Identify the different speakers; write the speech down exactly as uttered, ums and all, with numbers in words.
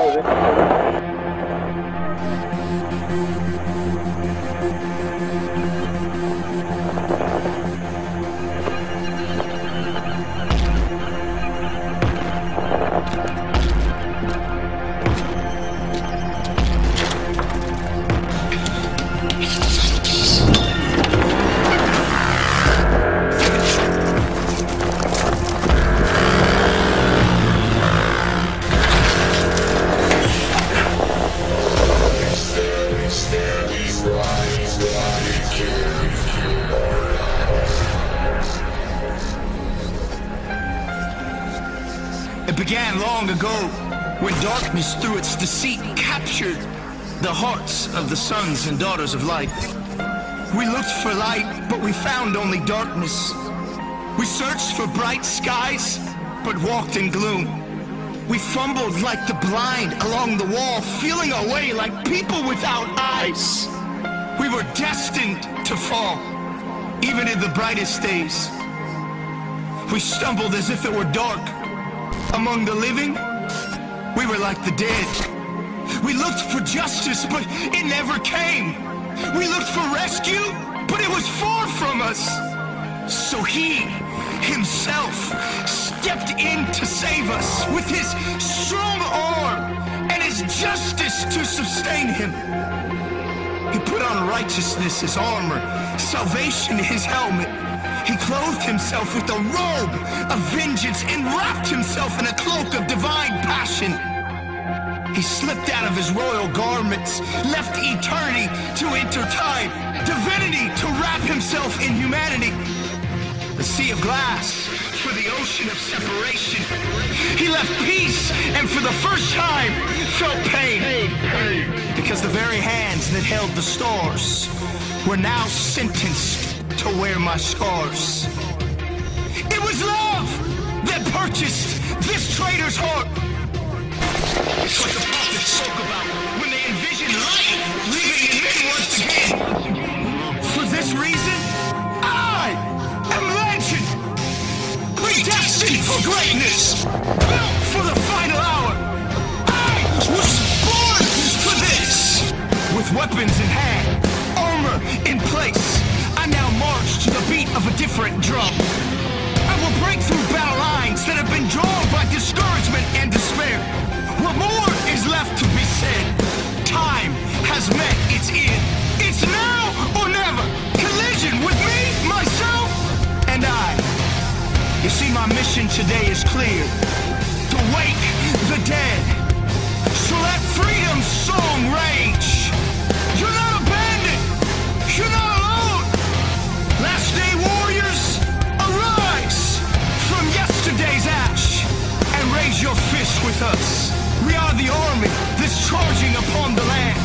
Speaker 1: It began long ago, when darkness through its deceit captured the hearts of the sons and daughters of light. We looked for light, but we found only darkness. We searched for bright skies, but walked in gloom. We fumbled like the blind along the wall, feeling our way like people without eyes. We were destined to fall, even in the brightest days. We stumbled as if it were dark. Among the living, we were like the dead. We looked for justice, but it never came. We looked for rescue, but it was far from us. So he, himself, stepped in to save us with his strong arm and his justice to sustain him. He put on righteousness his armor, salvation his helmet. He clothed himself with a robe of vengeance and wrapped himself in a cloak of divine passion. He slipped out of his royal garments, left eternity to enter time, divinity to wrap himself in humanity. The sea of glass for the ocean of separation. He left peace and for the first time felt pain. Because the very hands that held the stars were now sentenced to wear my scars. It was love that purchased this traitor's heart. It's what the prophets spoke about when they envisioned light leaving in men once again. For this reason, I am legend, predestined for greatness, built for the final hour. I was born for this. With weapons in hand, armor in place, I now march to the beat of a different drum. I will break through battle lines that have been drawn by discouragement and despair. What more is left to be said? Time has met its end. It's now or never. Collision with me, myself, and I. You see, my mission today is clear. To wake the dead. So let freedom's song rage. You're not abandoned. You're not alone. Last day warriors, arise from yesterday's ash and raise your fist with us. We are the army that's charging upon the land.